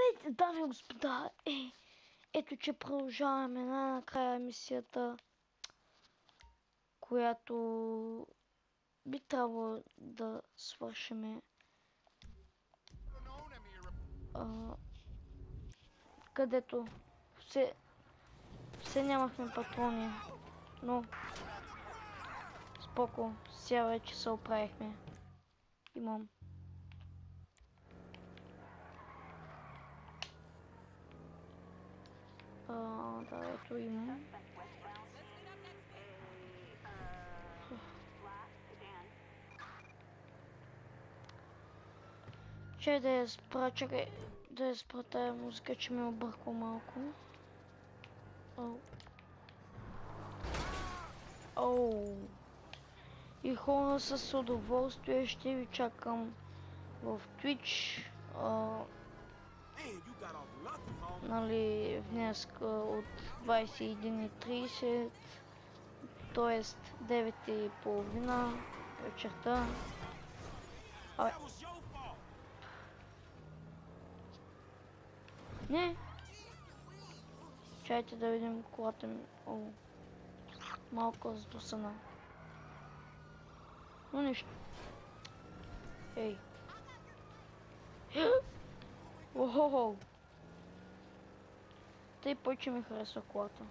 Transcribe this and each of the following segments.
Здравейте, дами и господа! Ето, че продължаваме най-накрая мисията, която би трябвало да свършиме. Където все нямахме патрони, но споко, сега вече се оправихме. Имам. Да, ето имам. Чай да я спра, чакай да я спра тая музика, че ме обърква малко. Оу. И хора, с удоволствие ще ви чакам в Twitch. Нали, днеска от 21:30, т.е. 9:30 вечерта. Не! Чайте да видим колата ми. О, малко сдусана. Но нищо. Ей. Охо. Тъй повече ми харесва колата.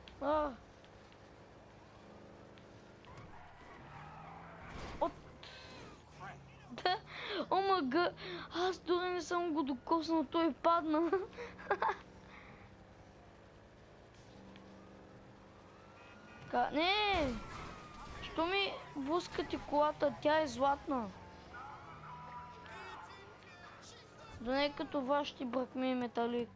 Да, омага, аз дори не съм го докоснал, той падна. Не! Що ми блъскате колата? Тя е златна. Да не е като вашите бракми металик.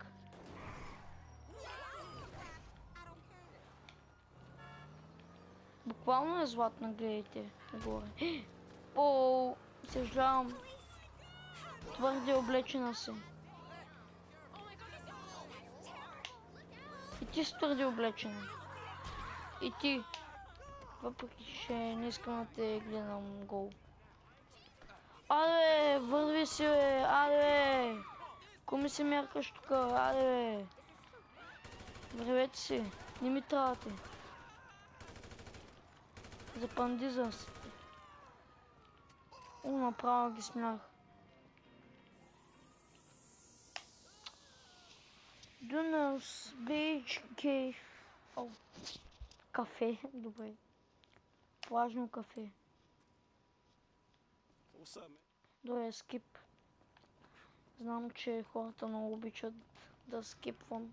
Буквално е златна, гледайте. Горе. О, съжалявам. Твърде облечена си. И ти си твърде облечена. И ти. Въпреки че не искам да те гледам гол. Аде, върви си, бе! Аде! Ко ми се мяркаш тук? Аде, бе! Вървете си! Не ми трябвате. За пандизъм си. Направо ги смях. Дунърс Бич Кейф. О, кафе, добре. Плажно кафе. Добре, скип. Знам, че хората много обичат да скипвам.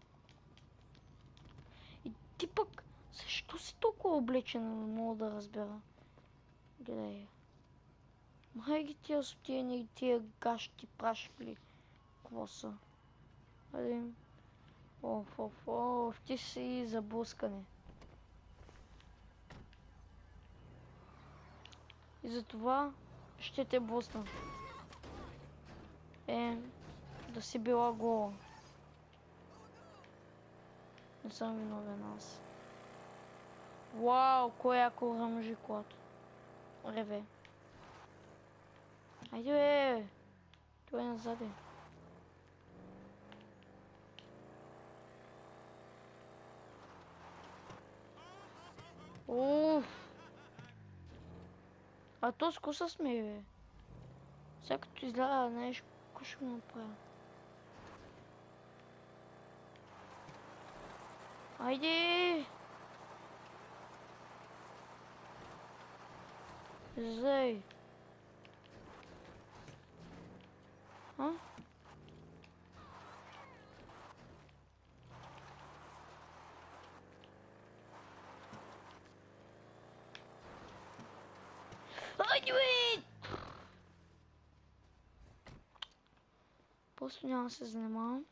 И ти пък, защо си толкова облечена, не мога да разбера. Гледай. Май ги тия сутиени и тия гащи прашкли. Какво са? Един. Ти си заблъскане. И затова ще те блъсна. Да си била гола. Не съм виновен аз. Вау, кой яко ръмжи колата. Реве. Айде, бе! Той е назаде. Уф! А то с коса смее, бе. Сега като изляда нещо, какво ще го направя? Айде! Зай! Айде, бе! Просто няма да се занимавам.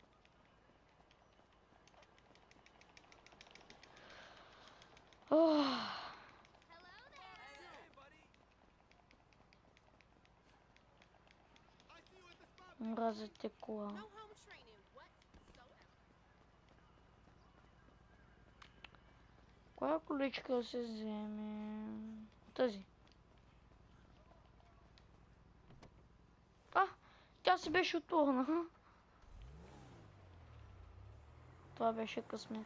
Мразите кола. Коя количка да се вземе? Тази. Тя си беше отворена. Това беше късмет.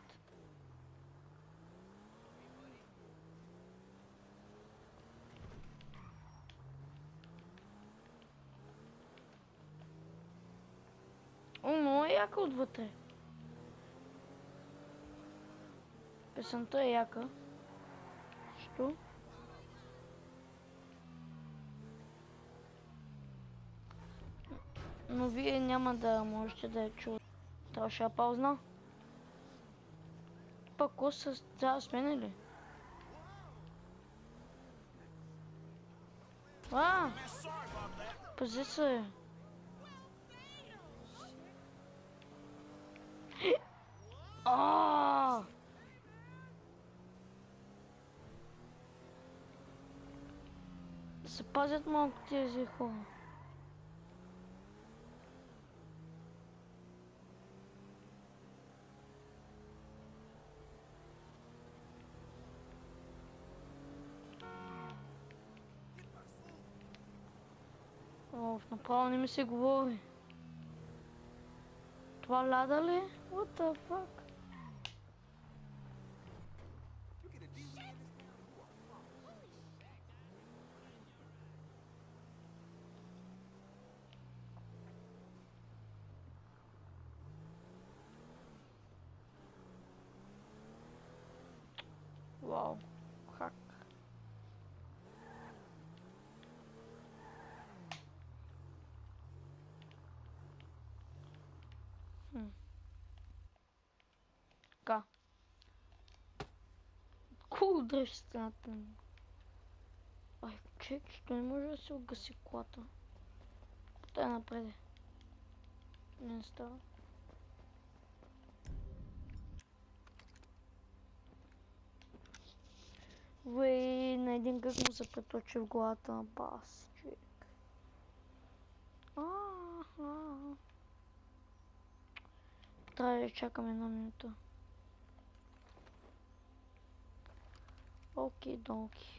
О, много е яка отвътре. Песента е яка. Що? Но вие няма да можете да я чуете. Трябваше да паузна. Пак коса трябва да сменя ли? Пази се. Да се пазят малко тези хора. Направо не ми се говори. Това ляда ли? What the fuck? Вау. Хак. Така. Кул дръж стената ми. Ай, че не може да се угаси колата. Тай напред. Не става. Вей, на един как му се преточи в главата на бас, човек. Трябва да чакам една минута. Окей, донки.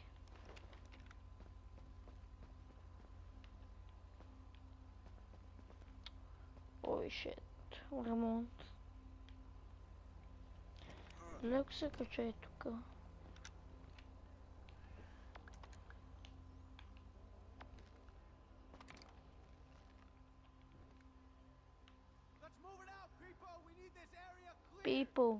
Ой, шет. Ремонт. Леко се качай тук. People.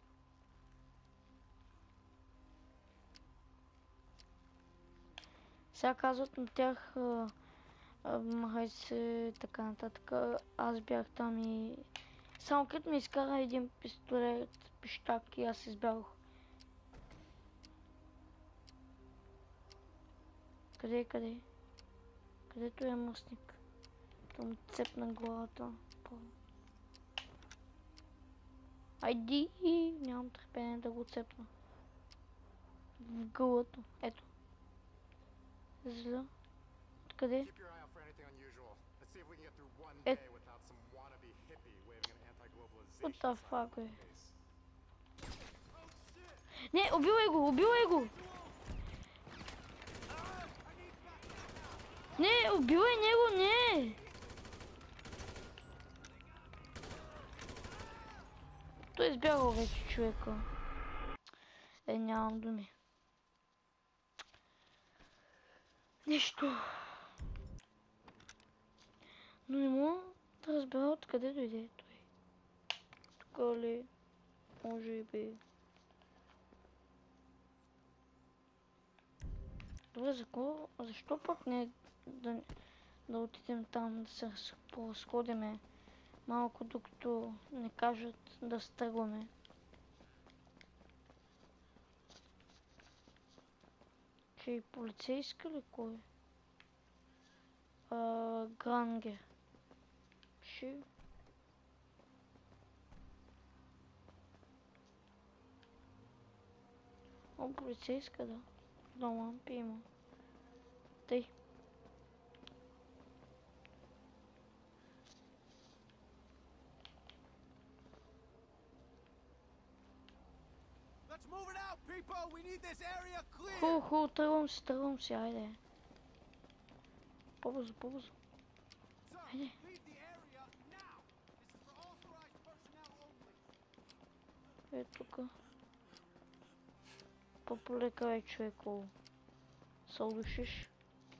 Сега казват на тях махай се, така нататък. Аз бях там и само като ми изкара един пистолет, пищак и аз избягах. Къде? Където е мъстник? Там цепна главата. Айди! Нямам търпение да го цепна. В гълъто. Ето. Зля. Откъде? What the fuck, бе? Не, убивай го! Не, убивай него, не! Той избягал вече човека. Нямам думи. Нищо. Но не мога да разбера откъде дойде той. Тук ли? Може би. Добре, защо пък не да отидем там, да се разходиме малко, докато не кажат да стръгваме. Че и полицейска ли кой? Грангер. Ши. О, полицейска, да. Да, лампи има. Тъй. Ху, тръгвам си, айде. По-бързо. Айде. Е тук. По-полека е човеко. Се удушиш.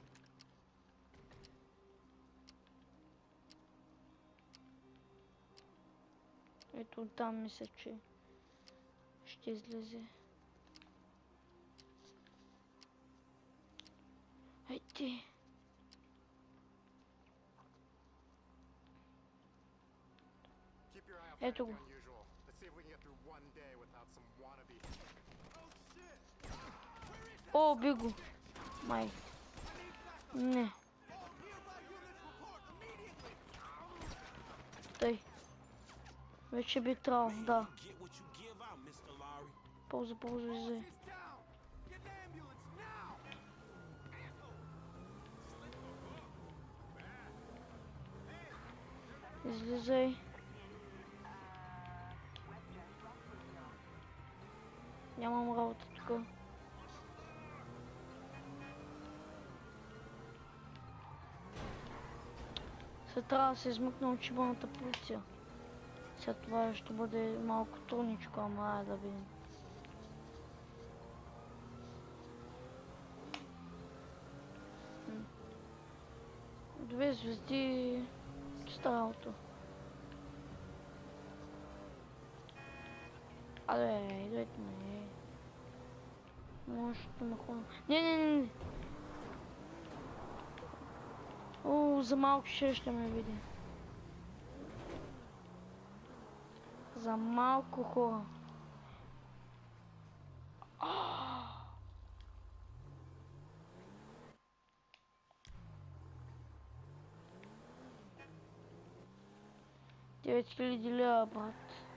Ето там мисля, че ще излезе. Айде. Ето го. О, би го. Май. Не. Тъй. Вече би трябвало, да. Полза, излезе. Излизай. Нямам работа тук. Сега трябва да се измъкна от чибаната полиция. След това ще бъде малко трудничко, ама айде да видим. Две звезди. Чиста работа. Абе, идвайте ме. Може да ме хвана. Не. О, за малко ще ме види. За малко хора. $9000, брат.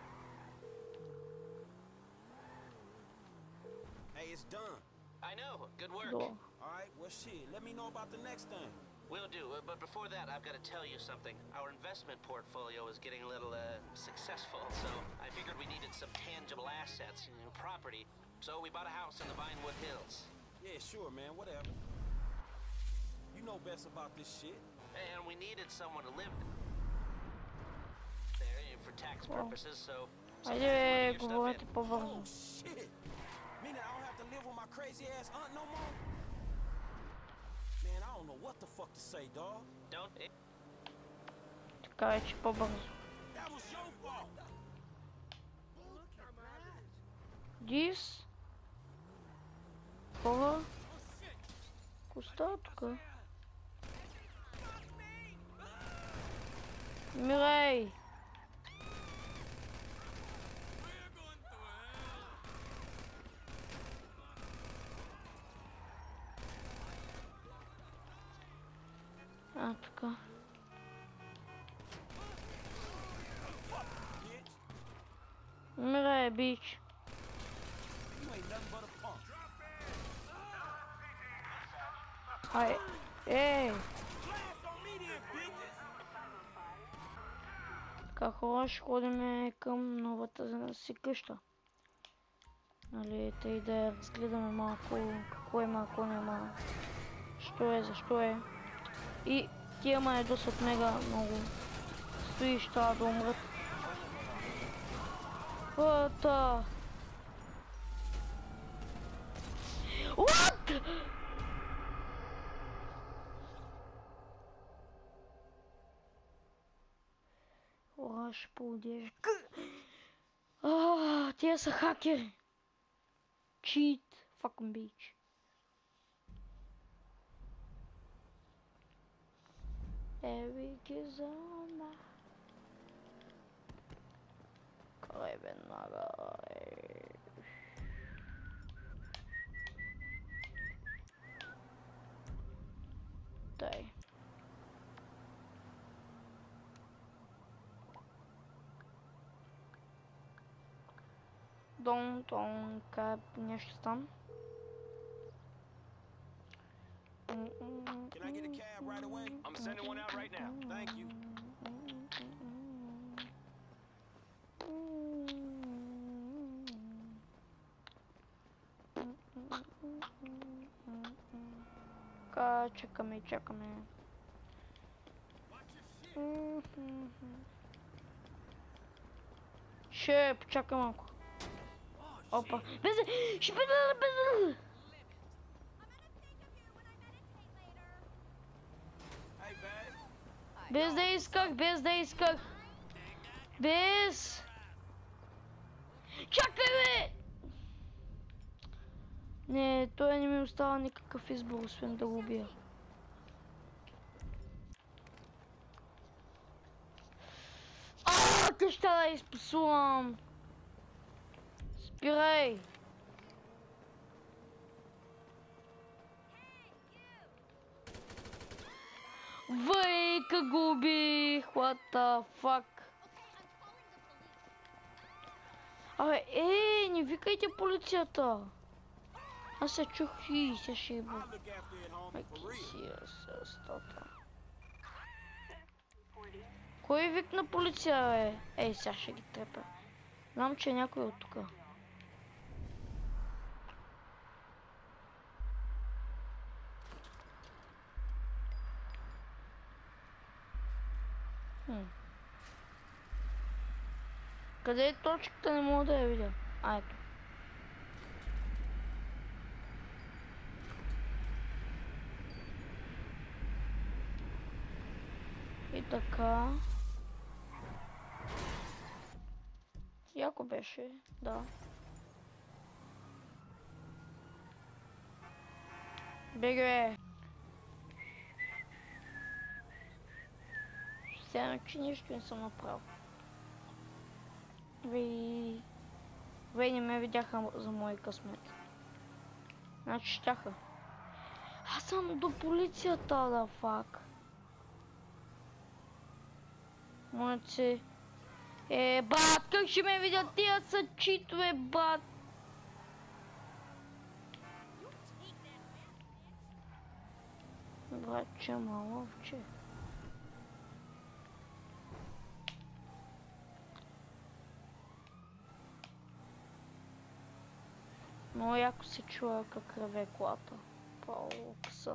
Hey, it's done. I know. Good work. Да. All right, well, shit. Let me know about the next thing. Will do. But before that, I've got to tell you something. Our investment portfolio is getting a little successful, so I figured we needed some tangible assets, property. So we bought a house in the Vinewood Hills. Yeah, sure, man. Whatever. You know best about this shit. And we needed someone to live there for tax purposes, so... Айде, говорете по-бързо. Oh, shit. Meaning I don't have to live with my crazy ass aunt no more? Man, I don't know what the fuck to say, dog. Don't... Така вече по-бързо. That was your fault. Дис? Хора? Коста тук? Мирей! А, така. Умирай, бич. You ain't nothing but a punk. Ай, ей! Така, хора, ще ходим към новата си къща. Нали, тъй да разгледаме малко какво има, какво няма. Що е, защо е. И тия ме досат мега много. Стоиш, трябва да умрат. What? What? Ора, ще поудеш. Тия са хакери. Cheat. Fucking bitch. Ерик е зона. Край веднага. Дай. Дон, кап, нещо там. Can I get a cab right away? I'm sending one out right now. Thank you. Чакаме. Ще почакай малко. Опа. Ще бъде. Hey, babe. Без да исках. Без. Чакай, бе! Не, той не ми остава никакъв избор, освен да го убия. Къща да изпасувам! Спирай! Вейка го убих! What the fuck? Абе, не викайте полицията! Аз се чух и се шибо. I'll look after it, homie, for Маки real. си стата. Кой викна полиция, бе? Ей, сега ще ги трепа. Знам, че е някой от тука. Къде е точката? Не мога да я видя. Ето. И така. Яко беше, да. Бегай! Сега, че нищо не съм направил. Вей не ме видяха за мой късмет. Значи щяха. Аз съм до полицията, да фак. Моите. Бат, как ще ме видят тия са читове, бат? Братче, маловче. Но яко се чуя как реве колата. Паукса.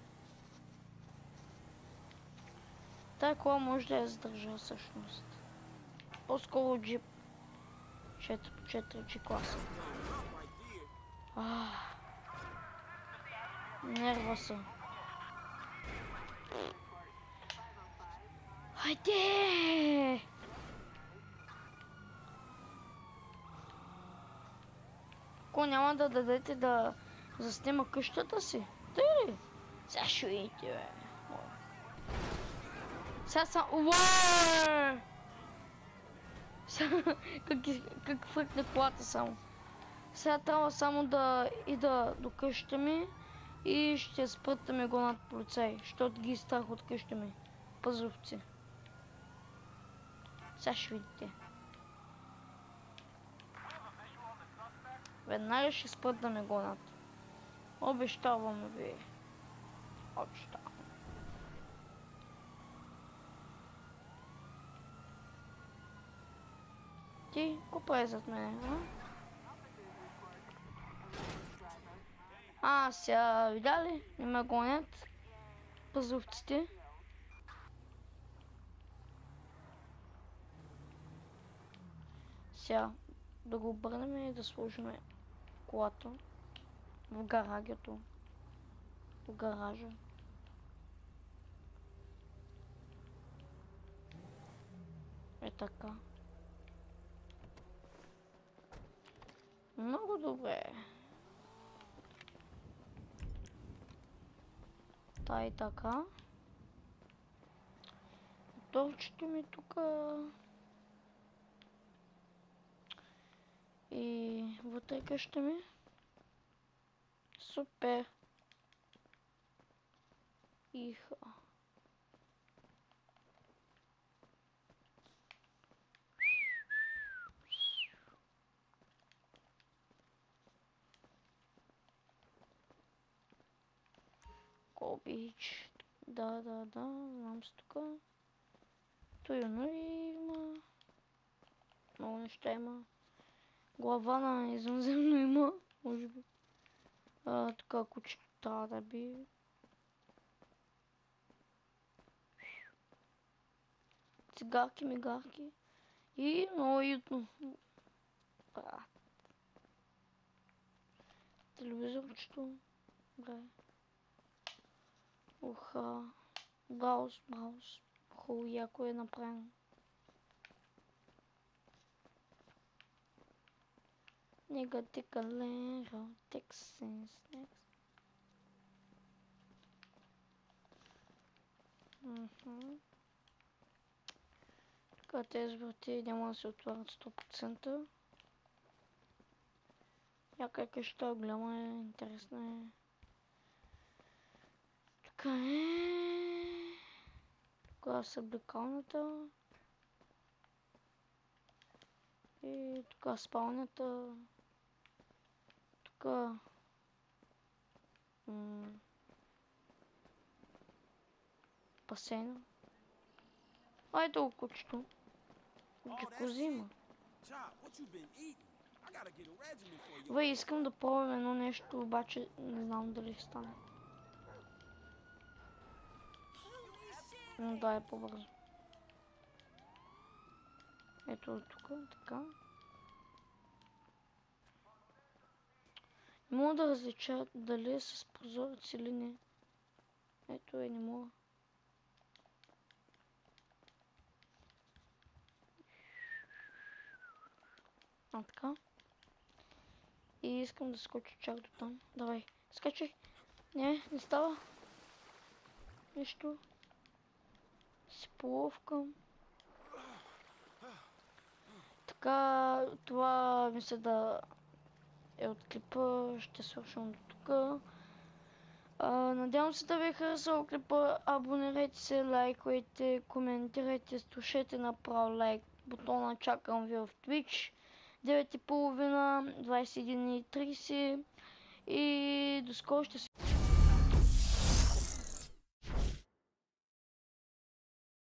Тая кола може да я задържа всъщност. По-скоро джип. 4G класа. Нерва са. Хайде! Ако няма да дадете да заснима къщата си? Тъй ли? Сега ще видите, бе. Сега съм... Уаааа! Как фръкне колата само. Сега трябва само да ида до къща ми и ще спрат да ме гонят полицаи, защото ги страх от къща ми. Пазовци. Сега ще видите. Веднага ще спрат да ме гонят. Обещавам ви. Обещавам. Ти, какво прави зад мене, а? Сега видя ли? Не ме гонят пазовците. Сега да го обърнем и да сложим колата в гаражето. В гаража. Е така. Много добре. Та и така. Торчето ми тука. И вътре къща ми. Супер. Иха. Кобич. Да, знам се тука. Той има. Много неща има. Глава на извънземно има, може би. Така кучета да би. Цигарки, мигарки. И много уютно. телевизорчето. Добре. Уха. Брауз. Хубаво, яко е направено. Негатика лера. Тексенс. Така, тези врати няма да се отварят 100%. Яка къща е голяма, е интересна е. Така е. Тук са облекалната. И тук спалнята. Тук басейна. Ай, толкова кучето. Какво взима? Бе, искам да пробвам едно нещо, обаче не знам дали ще стане. Но да, е по-бързо. Ето тук, така. Не мога да различа дали е с прозорец или не. Ето не мога. Така. И искам да скоча чак до там. Давай, скачай. Не става. Нищо. Си половкам. Така, това мисля да е от клипа. Ще свършвам до тук. Надявам се да ви е харесал клипа. Абонирайте се, лайквайте, коментирайте, слушайте направо лайк бутона. Чакам ви в Twitch. 9:30, 21:30 и до скоро ще се